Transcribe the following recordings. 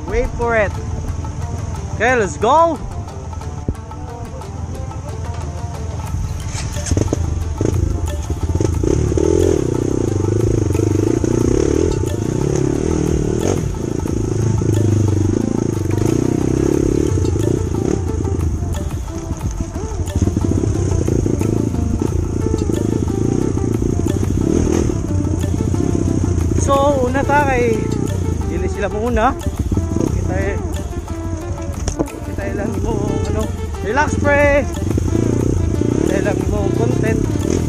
Wait for it. Okay, let's go. So, una ta kay dili sila muna. So, kita lang mo ano, relax pre. Kita lang mo content.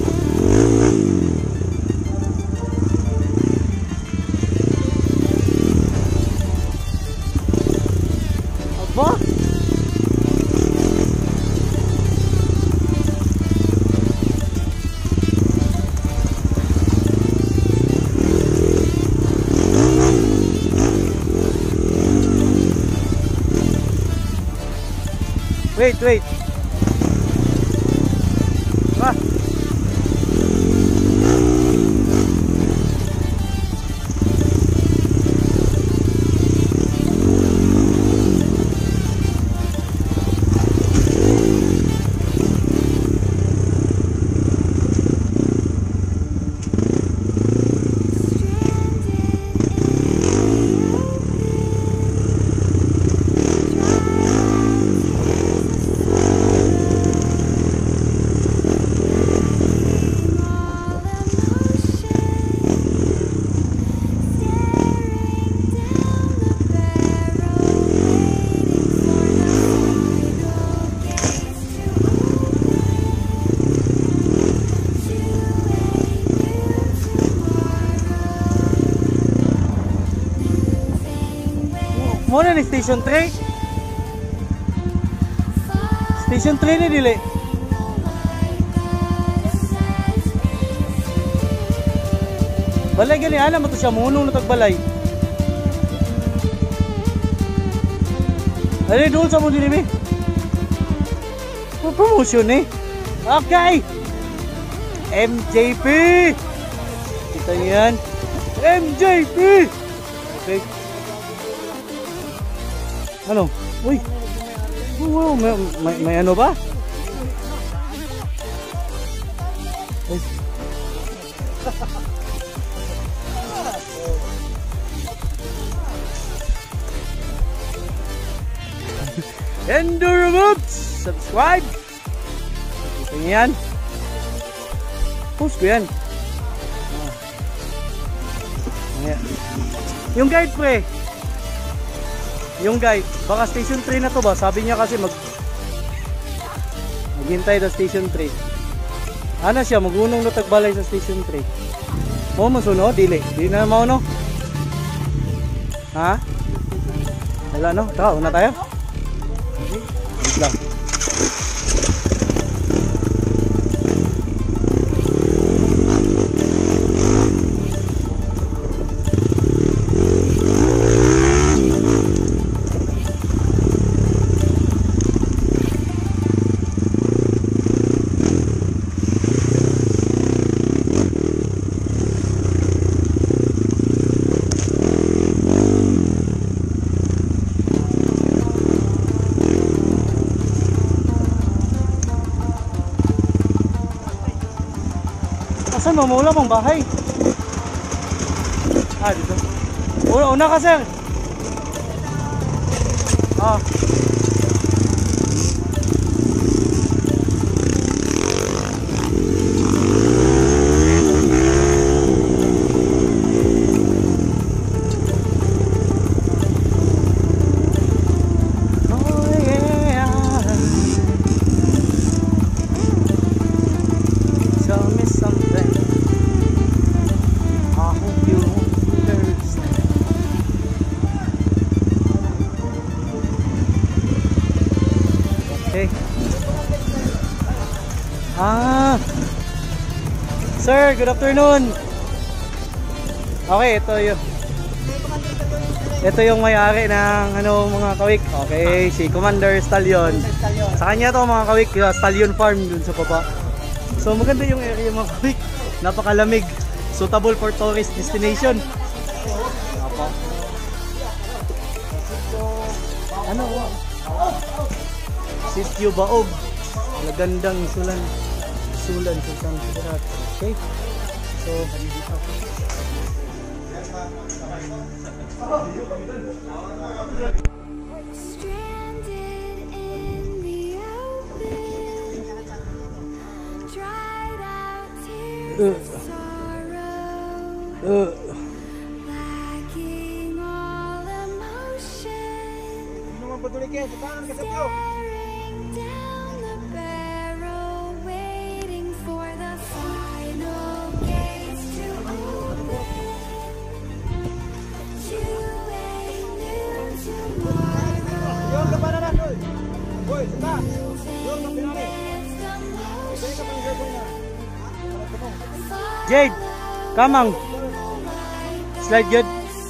Aba? Wait. Ah. Muna ni Station 3. Station 3 ni dili. Balay gani ana mo to siya munong natagbalay. Ali doon sa mo din mi. Promotion eh. Okay. MJP. Kita yan. MJP. Okay. Ano? Uy! Wow, may ano ba? Uy. Enduro Moves! Subscribe! Ito yan. Post ko yan. Yung guide pre. Yung guide, baka station 3 na to ba? Sabi niya kasi maghintay na station 3. Ano siya, magunong na tagbalay sa station 3. Mo masunod, dili. Di na mau no? Ha? Wala no? Tara, una tayo. Okay. Wait lang. Saan mo? Maula mong bahay. Ah, dito. Una ka, sir. Ah. Sir, good afternoon. Okay, ito yung may-ari ng ano mga kawik. Okay, si Commander Stallion. Sa kanya to mga kawik, Stallion Farm dun sa baba. So maganda yung area mga kawik. Napakalamig. Suitable for tourist destination. Ano? Sitio Baog. Magandang sulan. Sulan sa San Kudarat. Okay. So, Stranded in the open, dried out tears of sorrow, lacking all emotion, staring down the barrel, waiting for the final gates to open. To a new tomorrow. Jade, kamang. Slide good.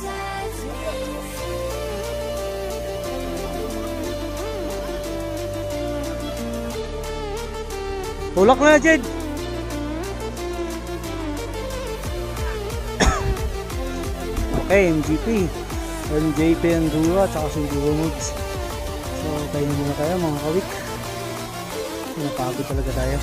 Tulak na, Jade. Okay, MJP Enduro at saka si Enduro Moves. So, tayo na muna tayo mga kawik. Napagod talaga tayo.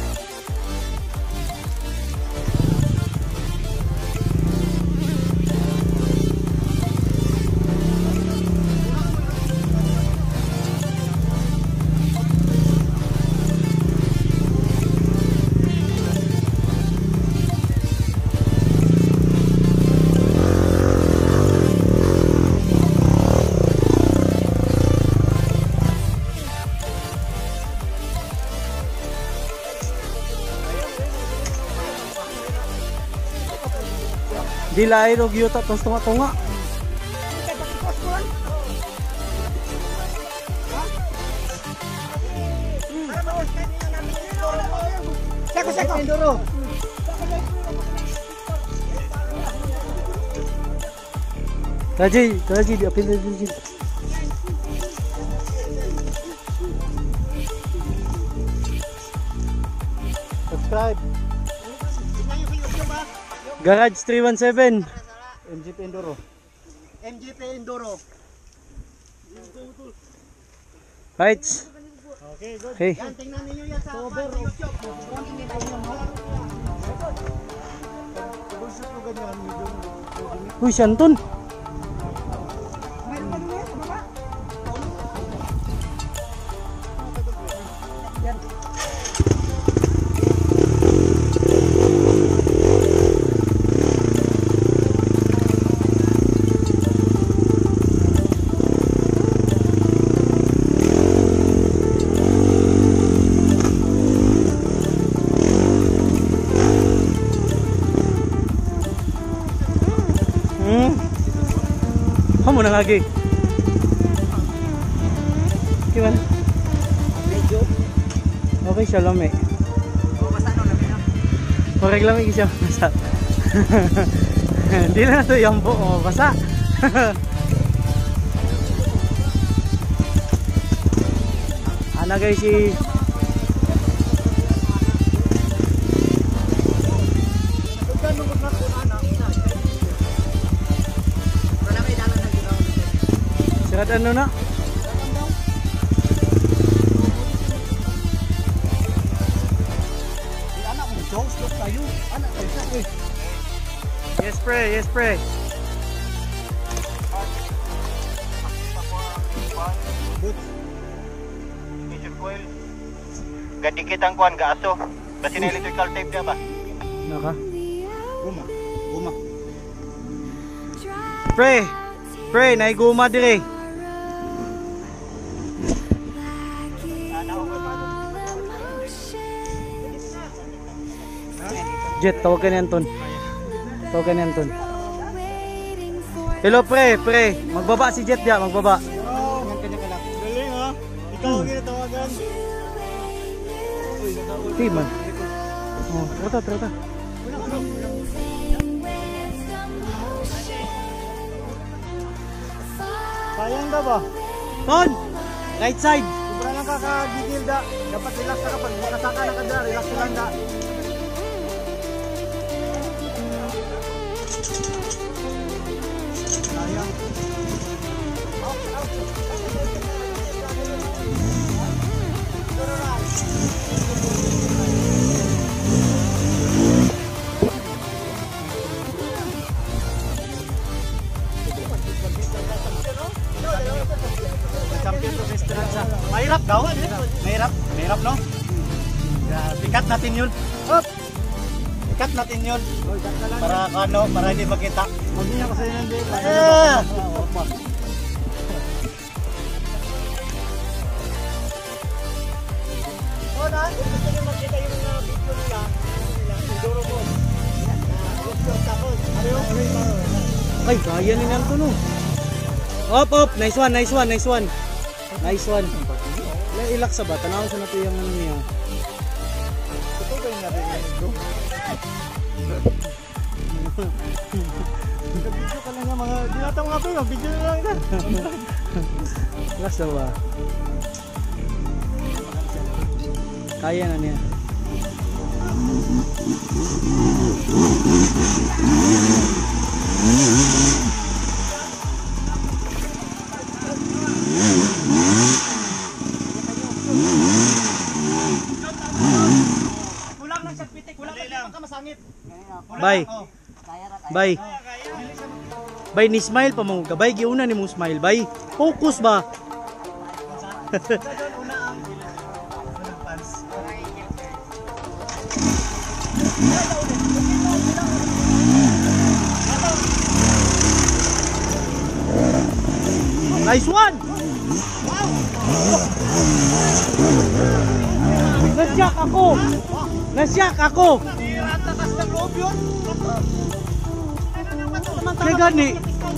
Di lain og yuta tos tunga-tunga. Seko Enduro. Raji di apin Raji. Subscribe. Garage 317 MGP Enduro. Right. Okay, good. Hey. Yan, tingnan ninyo yan sa YouTube. Uy, si Anton. Kamu na lagi. Gimana? Okay siya lami. Korek lami siya basa. Hindi na ito yung buo basa. Ana guys si Sirat ano na? Anak mo, Jones, look tayo. Anak tayo. Yes pre. Pressure coil. Gadikit ang kuan gaaso. Basi na electrical tape dia ba? Naka. Guma. Pre, naiguma dire. Jet, tawagan ni Anton. Hello pre. Magbaba si Jet dia, magbaba. Galing ha? Ikaw ang ginatawagan. Timan. Oh, trata. Sayang ka ba? Ton, right side. Sobra lang kakagigil da. Dapat relax ka kapag makasaka na ka da. Relax ka lang da. Sayang. Champion to restaurant siya. Mahirap daw. Mahirap no? Ikat natin yun. Hop! Ikat natin yun. Para ano, para hindi makita. Huwag niya kasi nandito. Oh, na? Gusto niyo makita yung video nila. Siguro mo. Ay, kaya ni Nanto no. Op, op, nice one, nice one, nice one. Nice one. Ilak sa ba? Tanaw sa nato yung ano niya. Ito ba yung narinig bro? Video ka lang nga mga, dinataw nga pa yun, video na lang yan. Ilak sa ba? Kaya na niya. Kulang lang sa pitik, kulang lang ka masangit. Bye. Bye. Bye ni smile pa mo ka. Bye giuna ni mo smile. Bye. Focus ba? Nice one. Nasyak ako. Nasyak ako. Kaya gani.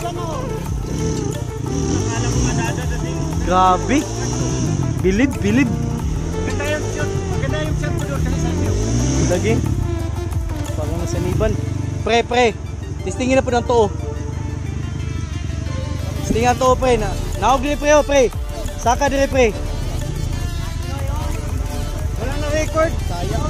Grabe. Bilib, bilib. Maganda yung shot, maganda yung shot mo doon kasi sa iyo. Lagi. Parang nasa niban. Pre, pre. Testingin na po ng too. Testingin ang too, pre. Naog dire, pre, oh, pre. Saka dire, pre. Wala na record. Sayang.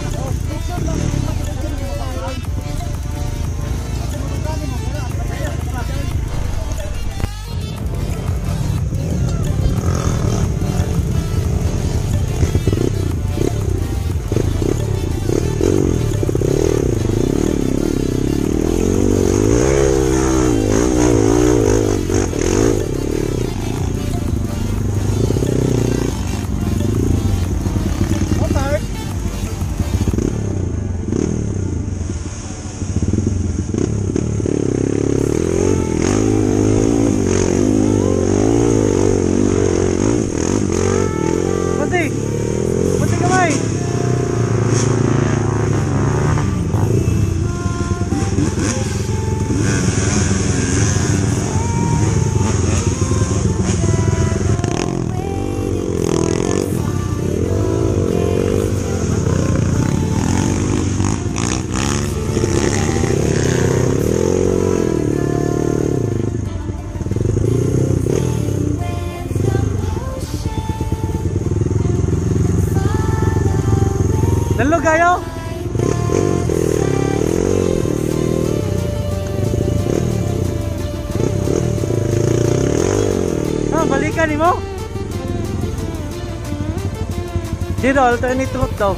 Nalo kayo? Balikan ni mo? Dito, alternate route daw.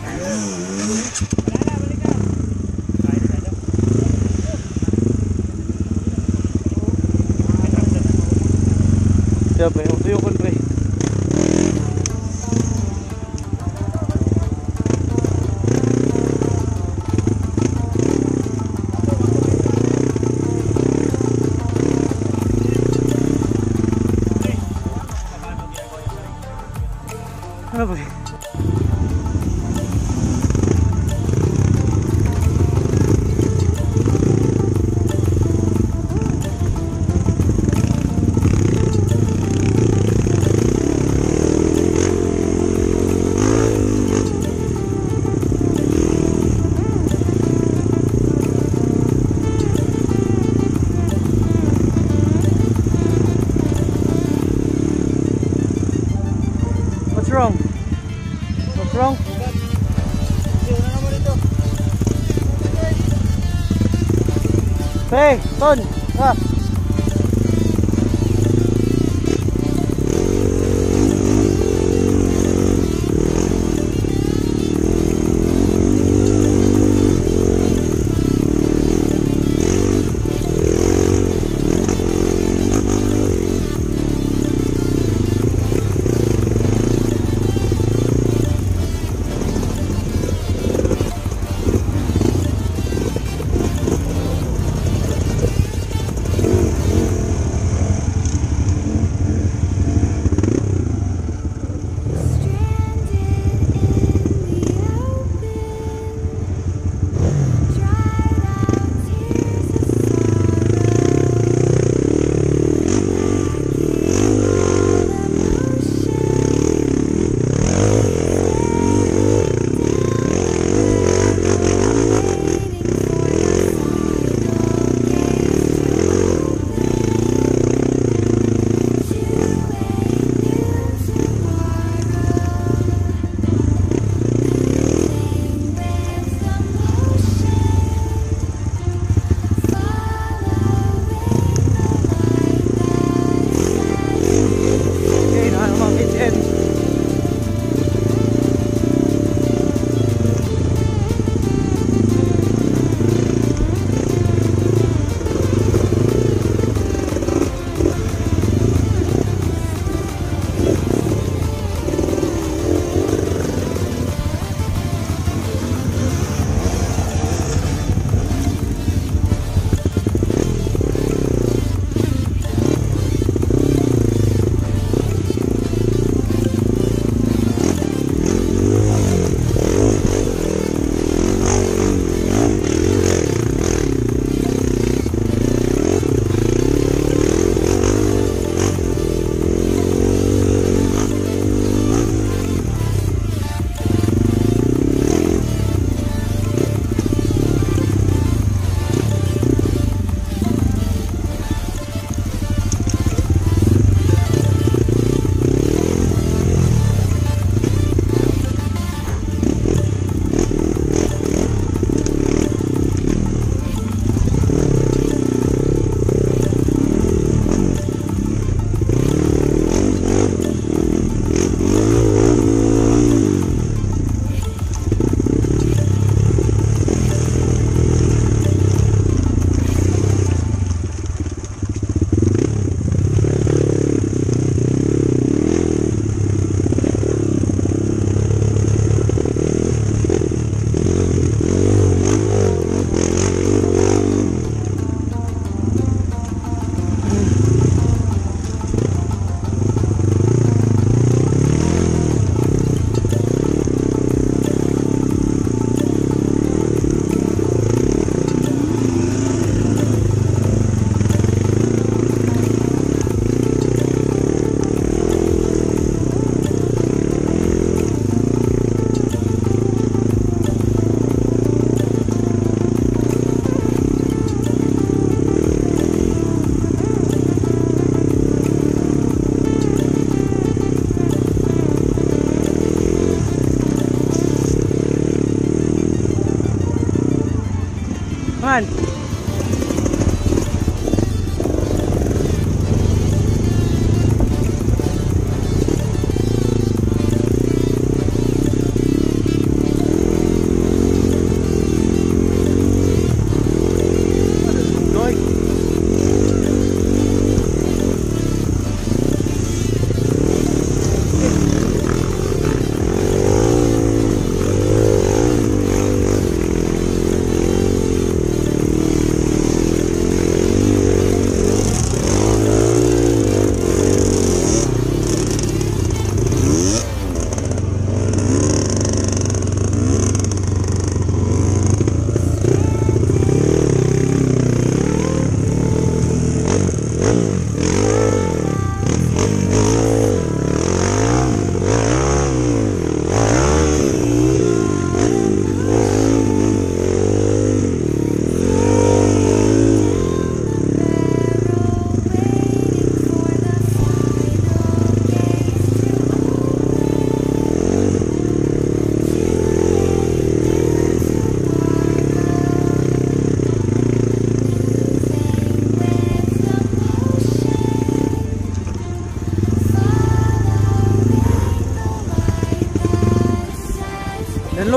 Yeah, pre, tuyo ko pre. Ano pre? What's wrong? What's wrong? Hey, Ton, ha?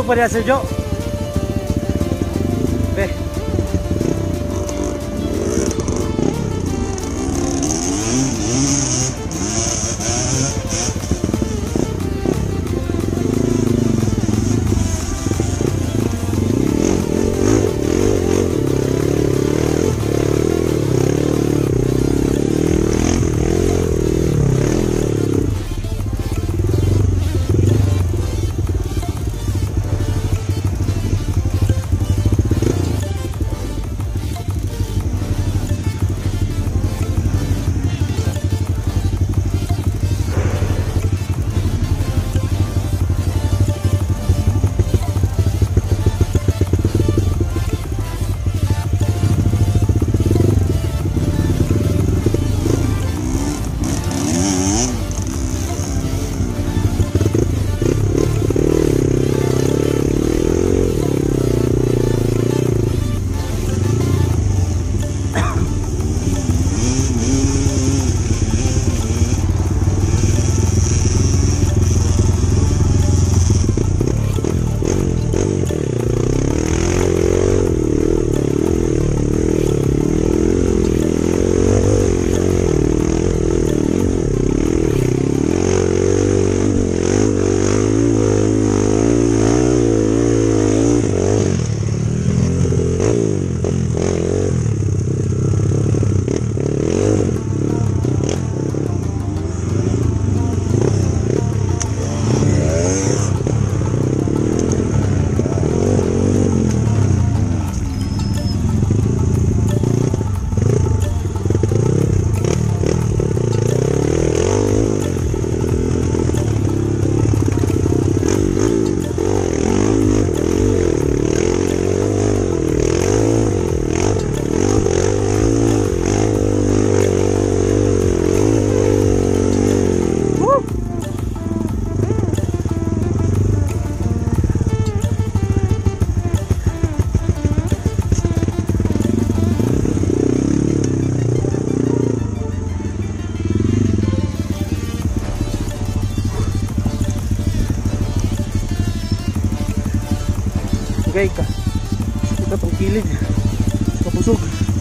busog pa rin Sir Joe. Okay. Gay ka. Ito itong kilid. Kapusog.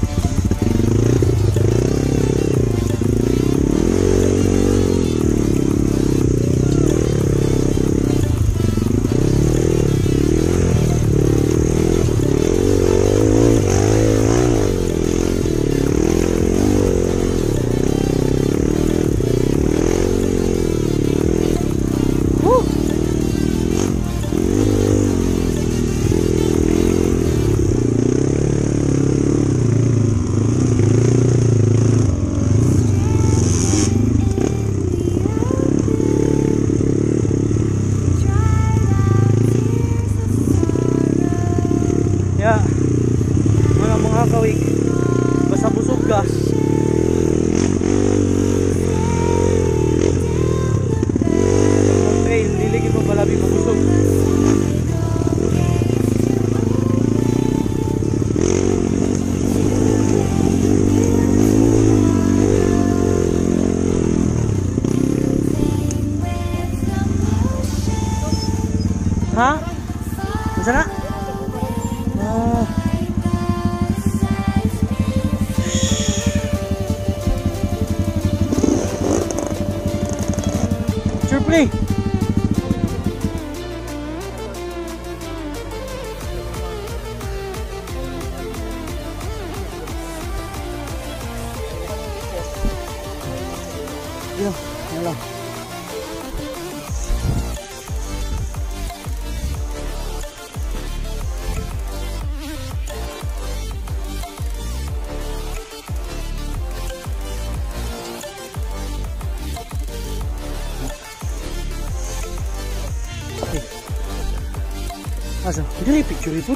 Mga kawig, basta busog ka, trail, liligid mo palabi mo busog. Ha? Masa na? Play. Yo, yalah. Asa, dili picture ito.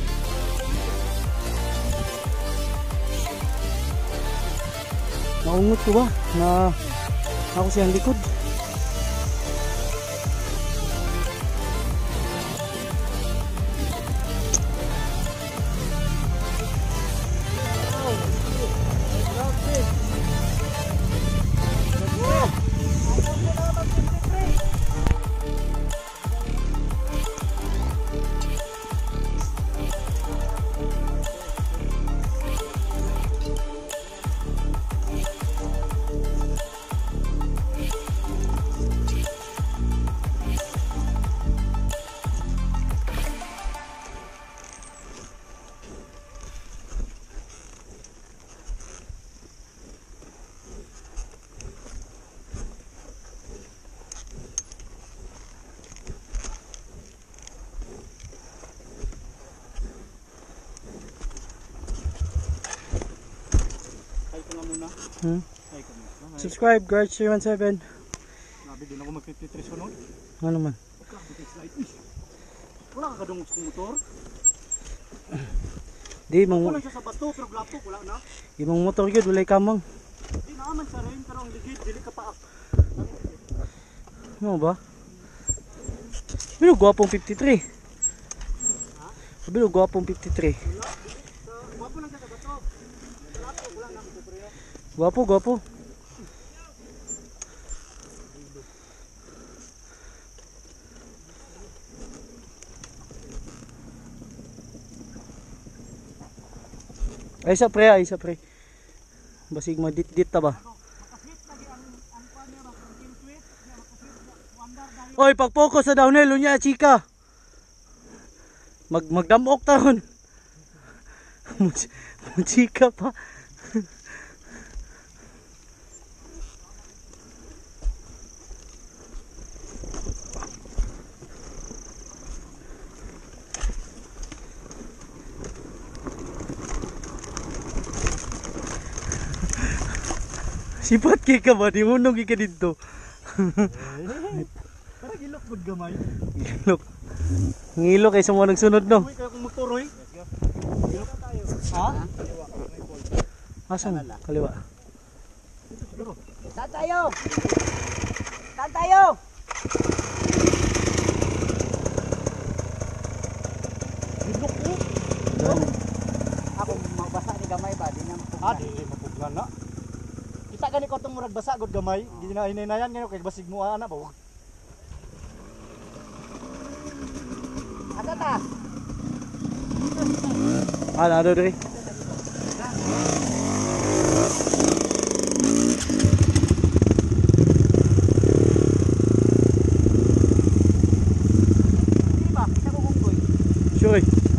Naungot ko ba na ako siyang likod? Ay, kami. Subscribe, Garch317. Grabe, din ako mag-53 sunod. Ano man? Grabe, kay slide. Uy, wala ka kadungos kong motor. Di, Wala siya sa bato, pero glapo, wala na. imong motor yun, walay kamang. Di naman sa rin, pero ang ligid, dili ka pa. Ano ba? Bilo gwapong 53. Bilo gwapong 53. Wapo lang siya sa bato. Glapo, wala na. Gwapo, gwapo. Ay sa pre, ay sa pre. Basig madit-dit ta ba? Oy, pag-focus sa downhill unya chika. Magdamok ta ron. Chika pa. Sipat kay ka ba? Di mo nung ka dito. Parang ilok pod gamay. Ngilok. Ngilok kay sa mga nagsunod no. Uy, kaya kung motor, uy. Ilok tayo. Ha? Asan? Kaliwa. Saan tayo? Saan tayo? Ilok ko. Ako magbasa ni gamay ba? Di na Di mapuglan na. Kita gani ko itong murag basa, god gamay. Ginainay na yan, ngayon, kay basig mo ana ba? Asa ta? Nado dre. Di ba? Kita ko kunggoy. Sure.